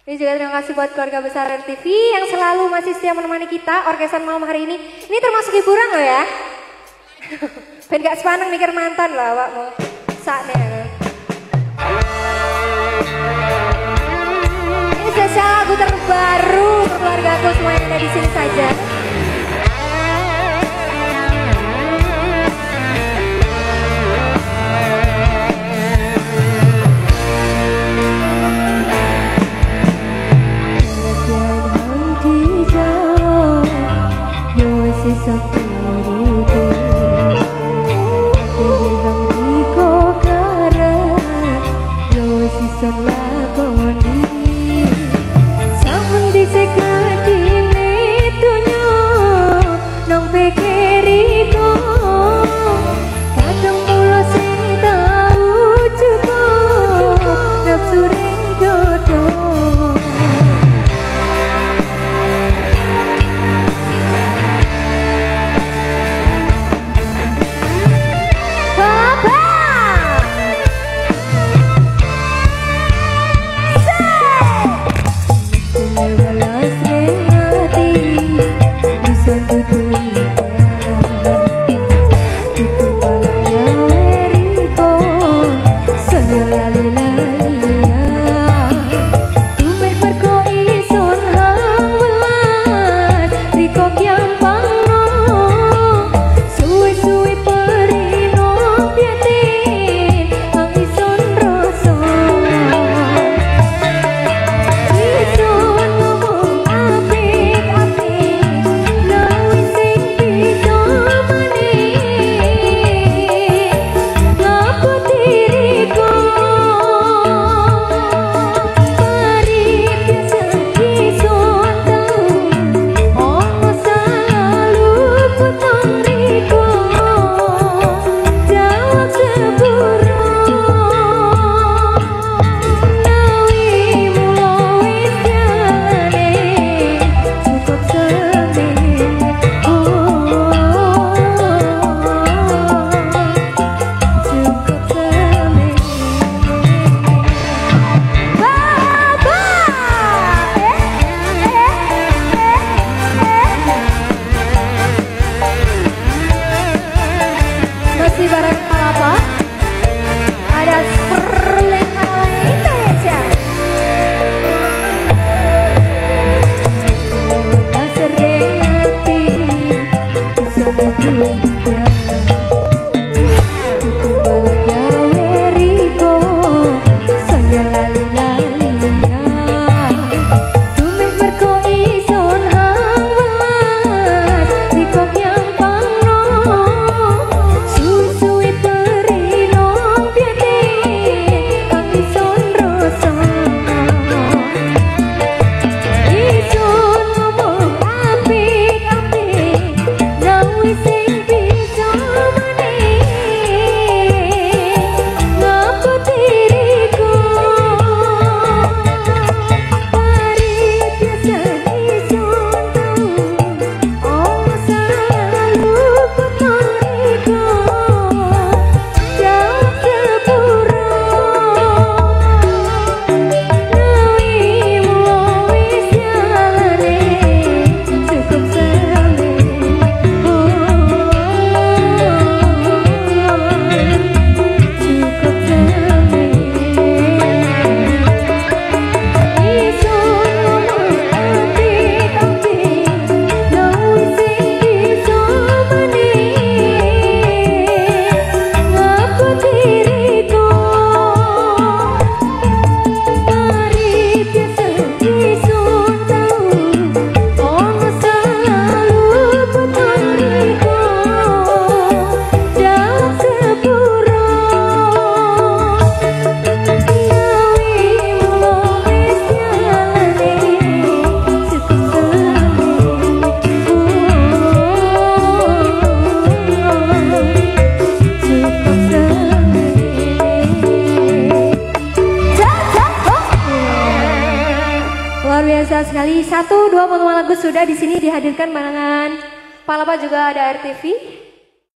Ini juga terima kasih buat keluarga besar RTV yang selalu masih setia menemani kita orkesan malam hari ini. Ini termasuk hiburan loh ya. Ben gak sepaneng mikir mantan lah awakmu. Sakne. Ini spesial lagu terbaru untuk keluargaku semua yang ada di sini saja. Biasa sekali. 1, 2 potongan lagu sudah di sini dihadirkan barengan Palapa juga ada RTV.